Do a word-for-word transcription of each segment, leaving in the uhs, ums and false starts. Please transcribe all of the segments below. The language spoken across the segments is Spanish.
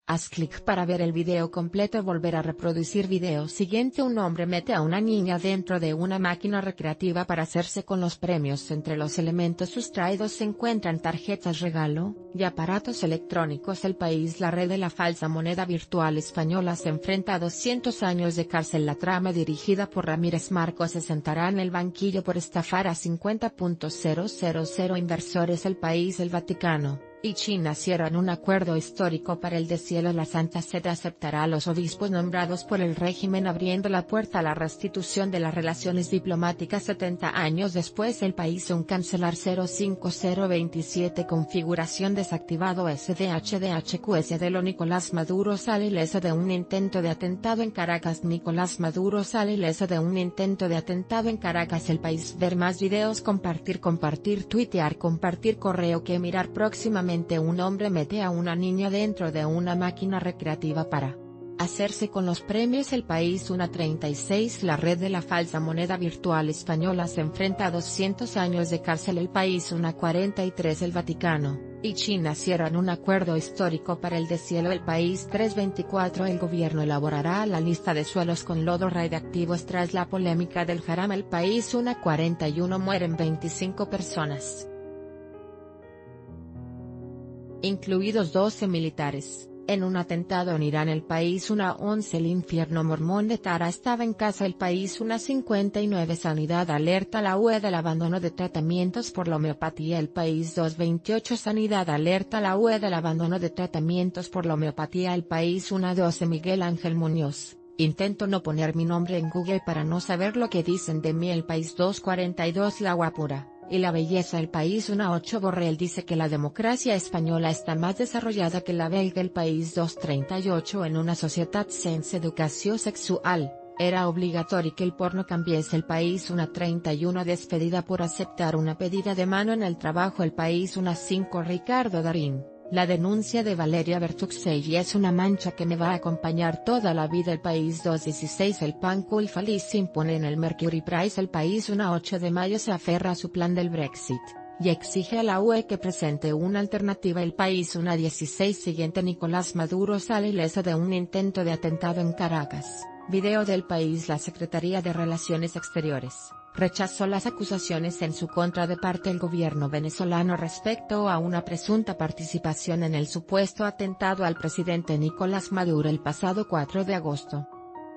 Haz clic para ver el video completo. Volver a reproducir video siguiente. Un hombre mete a una niña dentro de una máquina recreativa para hacerse con los premios. Entre los elementos sustraídos se encuentran tarjetas regalo y aparatos electrónicos. El país. La red de la falsa moneda virtual española se enfrenta a doscientos años de cárcel. La trama, dirigida por Ramírez Marcos, se sentará en el banquillo por estafar a cincuenta mil inversores. El país. El Vaticano y China cierran un acuerdo histórico para el deshielo. La Santa Sede aceptará a los obispos nombrados por el régimen, abriendo la puerta a la restitución de las relaciones diplomáticas setenta años después. El país. Un cancelar cero cinco cero veintisiete. Configuración desactivado. S D H D H Q S de lo Nicolás Maduro sale ileso de un intento de atentado en Caracas. Nicolás Maduro sale ileso de un intento de atentado en Caracas. El país. Ver más videos. Compartir compartir tuitear compartir correo que mirar próximamente. Un hombre mete a una niña dentro de una máquina recreativa para hacerse con los premios. El país. Una treinta y seis. La red de la falsa moneda virtual española se enfrenta a doscientos años de cárcel. El país. Una cuarenta y tres. El Vaticano y China cierran un acuerdo histórico para el deshielo. El país. tres veinticuatro. El gobierno elaborará la lista de suelos con lodo radiactivos tras la polémica del Jarama. El país. Una cuarenta y uno. Mueren veinticinco personas, incluidos doce militares, en un atentado en Irán. El país. Una once. El infierno mormón de Tara estaba en casa. El país. Una cincuenta y nueve. Sanidad alerta a la U E del abandono de tratamientos por la homeopatía. El país. dos veintiocho. Sanidad alerta a la U E del abandono de tratamientos por la homeopatía. El país. Una doce. Miguel Ángel Muñoz: intento no poner mi nombre en Google para no saber lo que dicen de mí. El país. dos cuarenta y dos. La guapura y la belleza. El país. Una ocho. Borrell dice que la democracia española está más desarrollada que la belga. El país. dos treinta y ocho. En una societat sense educació sexual, era obligatorio que el porno cambiese. El país. Una treinta y uno. Despedida por aceptar una pedida de mano en el trabajo. El país. Una cinco. Ricardo Darín: la denuncia de Valeria Bertuxelli es una mancha que me va a acompañar toda la vida. El país. dos dieciséis. El Pancul Feliz se impone en el Mercury Prize. El país. Una ocho de mayo. Se aferra a su plan del Brexit y exige a la U E que presente una alternativa. El país. Una dieciséis. Siguiente. Nicolás Maduro sale ileso de un intento de atentado en Caracas. Video del país. La Secretaría de Relaciones Exteriores rechazó las acusaciones en su contra de parte del gobierno venezolano respecto a una presunta participación en el supuesto atentado al presidente Nicolás Maduro el pasado cuatro de agosto.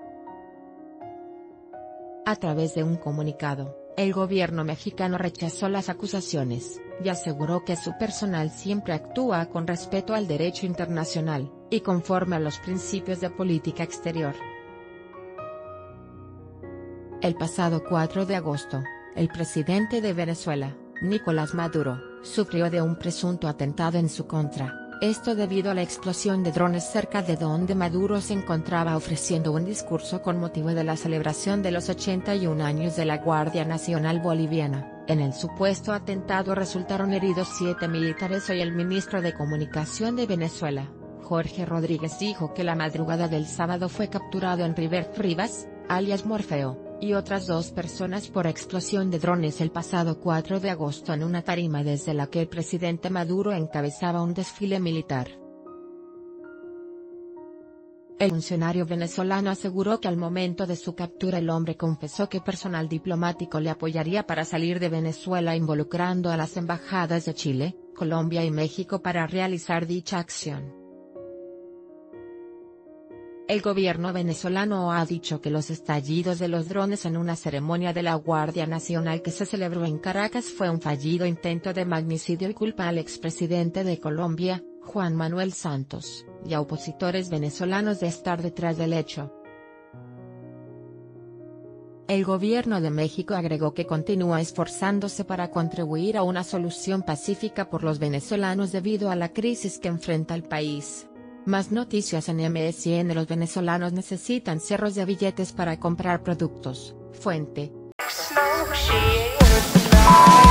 A través de un comunicado, el gobierno mexicano rechazó las acusaciones, y aseguró que su personal siempre actúa con respeto al derecho internacional, y conforme a los principios de política exterior. El pasado cuatro de agosto, el presidente de Venezuela, Nicolás Maduro, sufrió de un presunto atentado en su contra, esto debido a la explosión de drones cerca de donde Maduro se encontraba ofreciendo un discurso con motivo de la celebración de los ochenta y un años de la Guardia Nacional Bolivariana. En el supuesto atentado resultaron heridos siete militares. Hoy el ministro de Comunicación de Venezuela, Jorge Rodríguez, dijo que la madrugada del sábado fue capturado en River Rivas, alias Morfeo, y otras dos personas por explosión de drones el pasado cuatro de agosto en una tarima desde la que el presidente Maduro encabezaba un desfile militar. El funcionario venezolano aseguró que al momento de su captura el hombre confesó que personal diplomático le apoyaría para salir de Venezuela, involucrando a las embajadas de Chile, Colombia y México para realizar dicha acción. El gobierno venezolano ha dicho que los estallidos de los drones en una ceremonia de la Guardia Nacional que se celebró en Caracas fue un fallido intento de magnicidio y culpa al expresidente de Colombia, Juan Manuel Santos, y a opositores venezolanos de estar detrás del hecho. El gobierno de México agregó que continúa esforzándose para contribuir a una solución pacífica por los venezolanos debido a la crisis que enfrenta el país. Más noticias en M S N. Los venezolanos necesitan cerros de billetes para comprar productos. Fuente.